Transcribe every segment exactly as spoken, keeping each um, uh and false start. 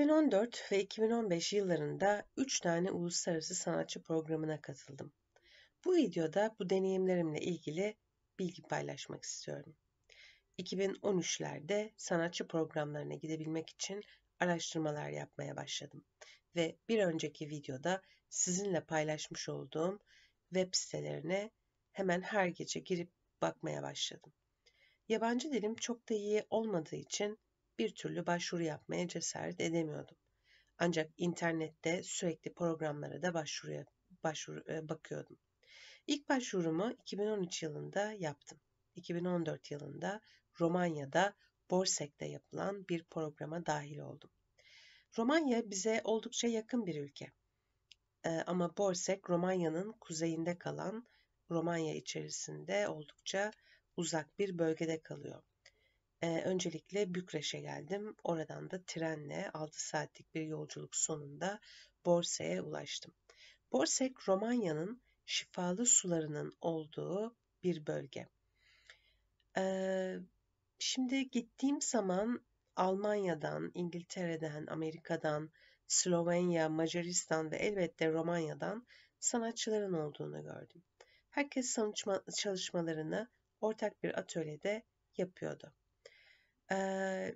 iki bin on dört ve iki bin on beş yıllarında üç tane uluslararası sanatçı programına katıldım. Bu videoda bu deneyimlerimle ilgili bilgi paylaşmak istiyorum. iki bin on üçlerde sanatçı programlarına gidebilmek için araştırmalar yapmaya başladım. Ve bir önceki videoda sizinle paylaşmış olduğum web sitelerine hemen her gece girip bakmaya başladım. Yabancı dilim çok da iyi olmadığı için bir türlü başvuru yapmaya cesaret edemiyordum. Ancak internette sürekli programlara da başvuruya, başvuru, e, bakıyordum. İlk başvurumu iki bin on üç yılında yaptım. iki bin on dört yılında Romanya'da Borsek'te yapılan bir programa dahil oldum. Romanya bize oldukça yakın bir ülke. Ee, ama Borsek Romanya'nın kuzeyinde kalan, Romanya içerisinde oldukça uzak bir bölgede kalıyor. Ee, öncelikle Bükreş'e geldim. Oradan da trenle altı saatlik bir yolculuk sonunda Borsek'e ulaştım. Borsek, Romanya'nın şifalı sularının olduğu bir bölge. Ee, şimdi gittiğim zaman Almanya'dan, İngiltere'den, Amerika'dan, Slovenya, Macaristan ve elbette Romanya'dan sanatçıların olduğunu gördüm. Herkes çalışma, çalışmalarını ortak bir atölyede yapıyordu. Ee,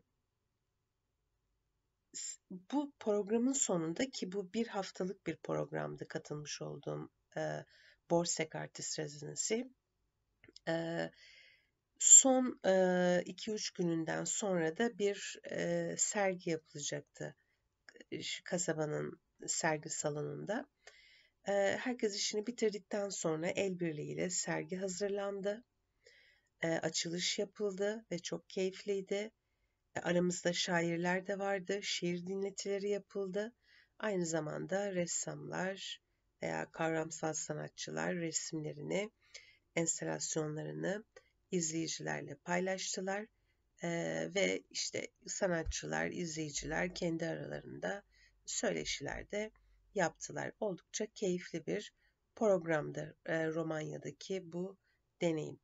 bu programın sonunda, ki bu bir haftalık bir programdı katılmış olduğum e, Borsek Artist Residency, e, son e, iki üç gününden sonra da bir e, sergi yapılacaktı şu kasabanın sergi salonunda. E, herkes işini bitirdikten sonra el birliğiyle sergi hazırlandı, e, açılış yapıldı ve çok keyifliydi. Aramızda şairler de vardı, şiir dinletileri yapıldı. Aynı zamanda ressamlar veya kavramsal sanatçılar resimlerini, enstalasyonlarını izleyicilerle paylaştılar. Ee, ve işte sanatçılar, izleyiciler kendi aralarında söyleşiler de yaptılar. Oldukça keyifli bir programdı e, Romanya'daki bu deneyim.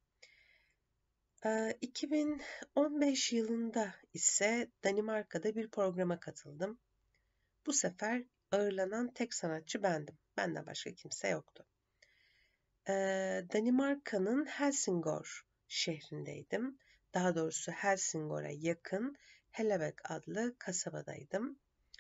iki bin on beş yılında ise Danimarka'da bir programa katıldım. Bu sefer ağırlanan tek sanatçı bendim. Benden başka kimse yoktu. Danimarka'nın Helsingör şehrindeydim. Daha doğrusu Helsingör'e yakın Hellebeck adlı kasabadaydım.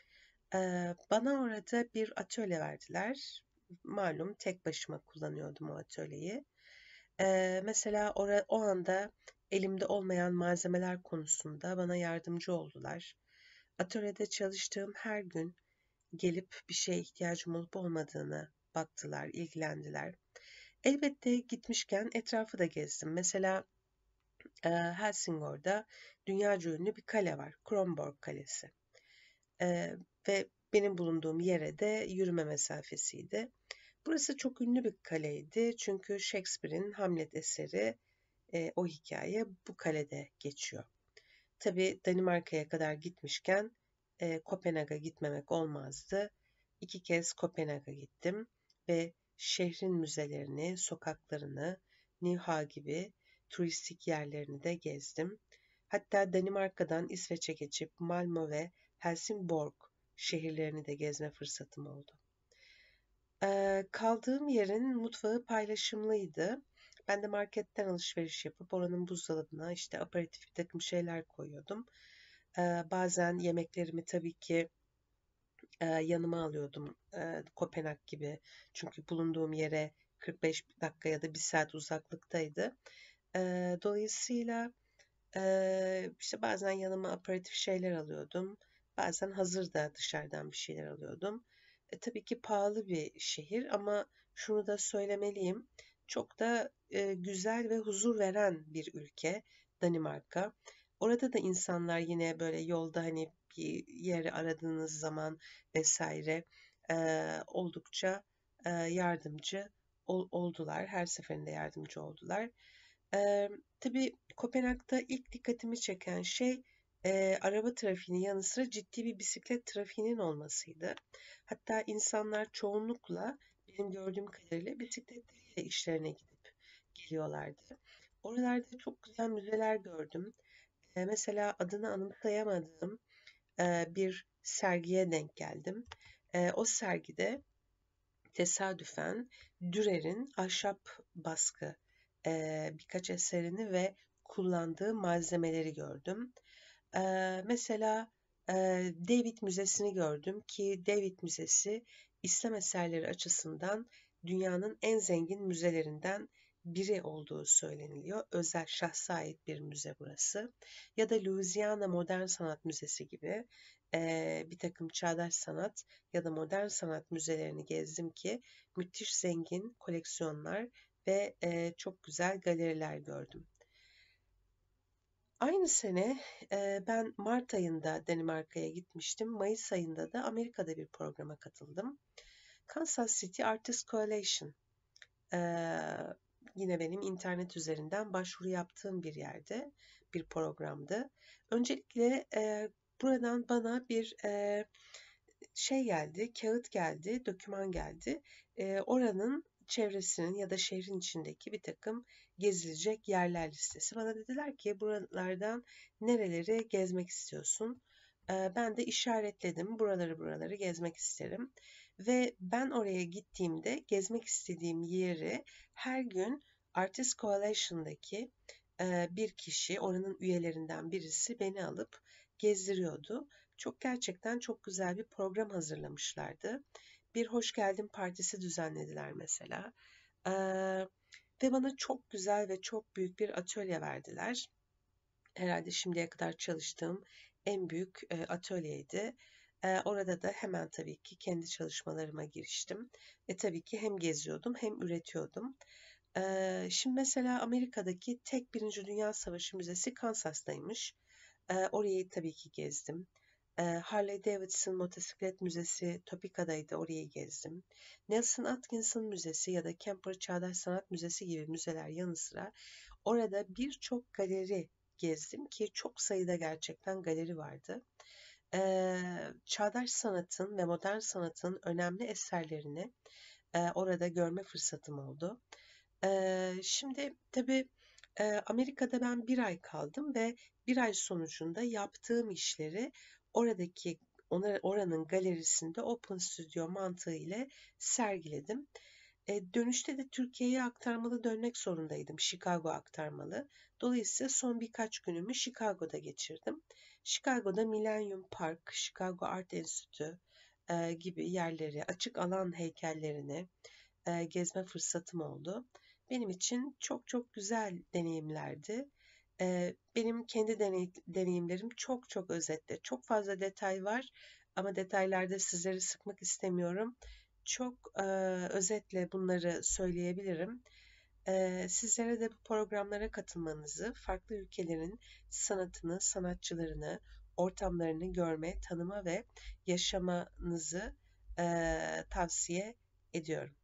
Bana orada bir atölye verdiler. Malum tek başıma kullanıyordum o atölyeyi. Ee, mesela ora, o anda elimde olmayan malzemeler konusunda bana yardımcı oldular. Atölyede çalıştığım her gün gelip bir şeye ihtiyacım olup olmadığını baktılar, ilgilendiler. Elbette gitmişken etrafı da gezdim. Mesela e, Helsingör'de dünyaca ünlü bir kale var, Kronborg Kalesi. E, ve benim bulunduğum yere de yürüme mesafesiydi. Burası çok ünlü bir kaleydi çünkü Shakespeare'in Hamlet eseri, e, o hikaye bu kalede geçiyor. Tabii Danimarka'ya kadar gitmişken e, Kopenhag'a gitmemek olmazdı. İki kez Kopenhag'a gittim ve şehrin müzelerini, sokaklarını, Nyhavn gibi turistik yerlerini de gezdim. Hatta Danimarka'dan İsveç'e geçip Malmö ve Helsingborg şehirlerini de gezme fırsatım oldu. Ee, kaldığım yerin mutfağı paylaşımlıydı. Ben de marketten alışveriş yapıp oranın buzdolabına işte aperatif bir takım şeyler koyuyordum. Ee, bazen yemeklerimi tabii ki e, yanıma alıyordum, e, Kopenhag gibi. Çünkü bulunduğum yere kırk beş dakika ya da bir saat uzaklıktaydı. E, dolayısıyla e, işte bazen yanıma aperatif şeyler alıyordum. Bazen hazır da dışarıdan bir şeyler alıyordum. E, tabii ki pahalı bir şehir ama şunu da söylemeliyim. Çok da e, güzel ve huzur veren bir ülke Danimarka. Orada da insanlar yine böyle yolda hani bir yeri aradığınız zaman vesaire e, oldukça e, yardımcı ol, oldular. Her seferinde yardımcı oldular. E, tabii Kopenhag'da ilk dikkatimi çeken şey e, araba trafiğinin yanı sıra ciddi bir bisiklet trafiğinin olmasıydı. Hatta insanlar çoğunlukla benim gördüğüm kadarıyla bisikletleriyle işlerine gidip geliyorlardı. Oralarda çok güzel müzeler gördüm. E, mesela adını anımsayamadığım e, bir sergiye denk geldim. E, o sergide tesadüfen Dürer'in ahşap baskı e, birkaç eserini ve kullandığı malzemeleri gördüm. E, mesela e, David Müzesi'ni gördüm ki David Müzesi İslam eserleri açısından dünyanın en zengin müzelerinden biri olduğu söyleniliyor. Özel şahsa ait bir müze burası. Ya da Louisiana Modern Sanat Müzesi gibi e, bir takım çağdaş sanat ya da modern sanat müzelerini gezdim ki müthiş zengin koleksiyonlar ve e, çok güzel galeriler gördüm. Aynı sene e, ben Mart ayında Danimarka'ya gitmiştim. Mayıs ayında da Amerika'da bir programa katıldım. Kansas City Artist Coalition. E, Yine benim internet üzerinden başvuru yaptığım bir yerde, bir programdı. Öncelikle e, buradan bana bir e, şey geldi, kağıt geldi, doküman geldi. E, oranın çevresinin ya da şehrin içindeki bir takım gezilecek yerler listesi. Bana dediler ki buralardan nereleri gezmek istiyorsun? E, ben de işaretledim. Buraları buraları gezmek isterim. Ve ben oraya gittiğimde gezmek istediğim yeri her gün Artist Coalition'daki e, bir kişi, oranın üyelerinden birisi beni alıp gezdiriyordu. Çok gerçekten çok güzel bir program hazırlamışlardı. Bir hoş geldin partisi düzenlediler mesela. Ee, Ve bana çok güzel ve çok büyük bir atölye verdiler. Herhalde şimdiye kadar çalıştığım en büyük e, atölyeydi. E, orada da hemen tabii ki kendi çalışmalarıma giriştim. E tabii ki hem geziyordum hem üretiyordum. E, şimdi mesela Amerika'daki tek Birinci Dünya Savaşı Müzesi Kansas'taymış. E, orayı tabii ki gezdim. E, Harley Davidson Motosiklet Müzesi Topeka'daydı, orayı gezdim. Nelson Atkinson Müzesi ya da Kemper Çağdaş Sanat Müzesi gibi müzeler yanı sıra orada birçok galeri gezdim ki çok sayıda gerçekten galeri vardı. E, Çağdaş sanatın ve modern sanatın önemli eserlerini e, orada görme fırsatım oldu. E, şimdi tabii e, Amerika'da ben bir ay kaldım ve bir ay sonucunda yaptığım işleri oradaki oranın galerisinde Open Studio mantığı ile sergiledim. E, dönüşte de Türkiye'ye aktarmalı dönmek zorundaydım. Chicago aktarmalı. Dolayısıyla son birkaç günümü Chicago'da geçirdim. Chicago'da Millennium Park, Chicago Art Enstitü e, gibi yerleri, açık alan heykellerini e, gezme fırsatım oldu. Benim için çok çok güzel deneyimlerdi. E, benim kendi deney, deneyimlerim çok çok özetle. Çok fazla detay var ama detaylarda sizleri sıkmak istemiyorum. Çok e, özetle bunları söyleyebilirim. E, sizlere de bu programlara katılmanızı, farklı ülkelerin sanatını, sanatçılarını, ortamlarını görme, tanıma ve yaşamanızı e, tavsiye ediyorum.